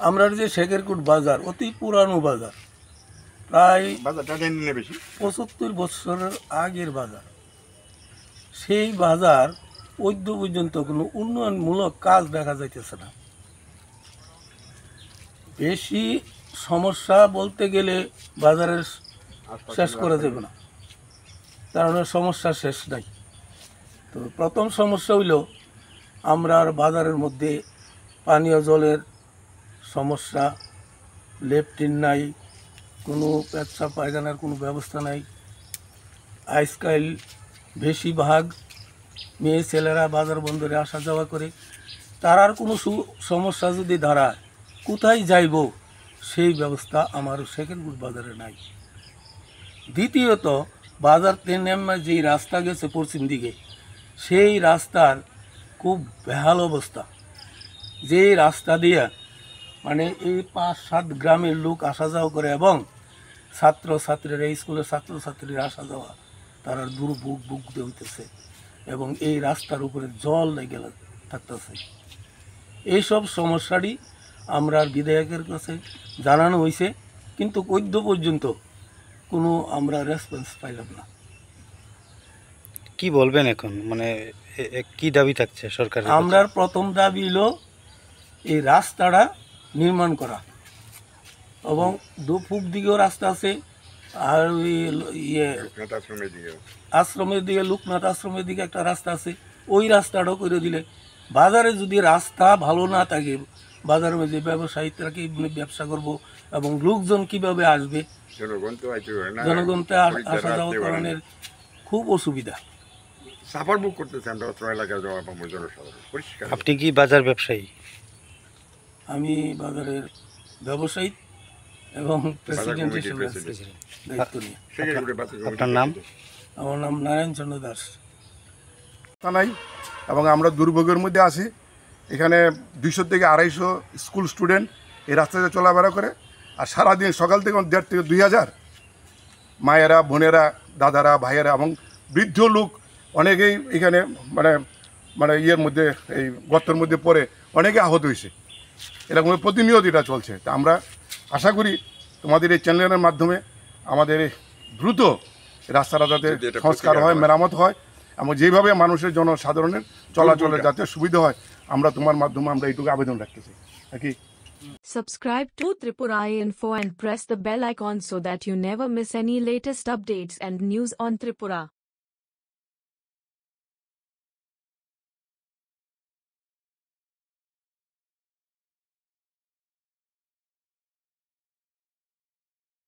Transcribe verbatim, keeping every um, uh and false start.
আমরা যে শেখেরকুট বাজার অতি পুরানো বাজার, প্রায় পঁচাত্তর বছরের আগের বাজার। সেই বাজার ঐদ্য পর্যন্ত কোনো উন্নয়নমূলক কাজ দেখা যাইতেছে না। বেশি সমস্যা বলতে গেলে বাজারের শেষ করে দেবে না, কারণ সমস্যা শেষ নাই। তো প্রথম সমস্যা হইল আমরা বাজারের মধ্যে পানীয় জলের সমস্যা, লেট্রিন নাই, কোনো পেচ্ছাপ পায়খানার কোনো ব্যবস্থা নাই। আজকাল বেশিরভাগ মেয়ে ছেলেরা বাজার বন্দরে আসা যাওয়া করে, তারার কোনো সমস্যা যদি দাঁড়ায় কোথায় যাইব সেই ব্যবস্থা আমার শেখেরকুট বাজারে নাই। দ্বিতীয়ত, বাজার নেমে যেই রাস্তা গেছে পশ্চিম দিকে, সেই রাস্তার খুব বেহাল অবস্থা। যেই রাস্তা দিয়ে মানে এই পাঁচ সাত গ্রামের লোক আসা যাওয়া করে এবং ছাত্র ছাত্রীরা, স্কুলের ছাত্রছাত্রীরা আসা যাওয়া, তারা দুর্ভোগ ভুগতে হইতেছে এবং এই রাস্তার উপরে জল লেগে থাকতেছে। এইসব সমস্যারই আমরা বিধায়কের কাছে জানানো হয়েছে, কিন্তু ঐদ্য পর্যন্ত কোনো আমরা রেসপন্স পাইলাম না। কি বলবেন এখন, মানে কি দাবি থাকছে সরকারের? আমরা প্রথম দাবি হলো এই রাস্তাটা নির্মাণ করা, এবং দু পূব দিকেও রাস্তা আছে, আর ওই ইয়ে আশ্রমের দিকে, লোকনাথ আশ্রমের দিকে একটা রাস্তা আছে, ওই রাস্তাটাও করে দিলে বাজারে যদি রাস্তা ভালো না থাকে, বাজারের মধ্যে ব্যবসায়ীরা কি ব্যবসা করব এবং লোকজন কিভাবে আসবে, জনগণ তো আসা যাওয়া করানোর খুব অসুবিধা। আপনি কি বাজার ব্যবসায়ী? আমি বাজারের ব্যবসায়ী এবং প্রেসিডেন্ট হিসেবে দায়িত্ব নিয়ে। আপনার নাম? আমার নাম নারায়ণ চন্দ্র দাস। নাই এবং আমরা দুর্ভোগের মধ্যে আছি। এখানে দুইশো থেকে আড়াইশো স্কুল স্টুডেন্ট এই রাস্তাতে চলাফেরা করে, আর সারাদিন সকাল থেকে দেড় থেকে দুই হাজার মায়েরা, বোনেরা, দাদারা, ভাইয়েরা এবং বৃদ্ধ লোক অনেকেই এখানে মানে মানে ইয়ের মধ্যে, এই গর্তের মধ্যে পড়ে অনেকে আহত হয়েছে। এরকম প্রতিনিয়ত এটা চলছে। তা আমরা আশা করি তোমাদের এই চ্যানেলের মাধ্যমে আমাদের দ্রুত রাস্তাটা যাতে সংস্কার হয়, মেরামত হয়, এবং যেভাবে মানুষের জনসাধারণের চলাচলের যাতে সুবিধা হয়, আমরা তোমার মাধ্যমে আমরা এইটুকু আবেদন রাখতেছি নাকি। Subscribe to Tripura Info and press the bell icon so that you never miss any latest updates and news on Tripura.